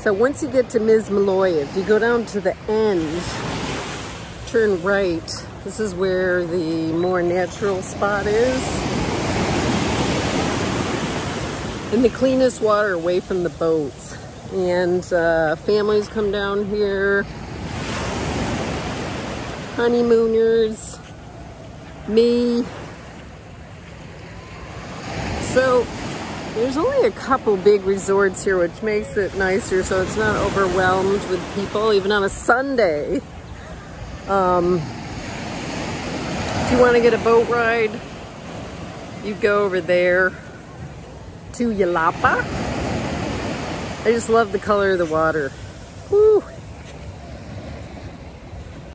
So once you get to Mismaloya, if you go down to the end, turn right, this is where the more natural spot is. And the cleanest water away from the boats. And families come down here, honeymooners, me. So there's only a couple big resorts here, which makes it nicer so it's not overwhelmed with people, even on a Sunday. If you want to get a boat ride, you go over there to Yalapa. I just love the color of the water. Woo!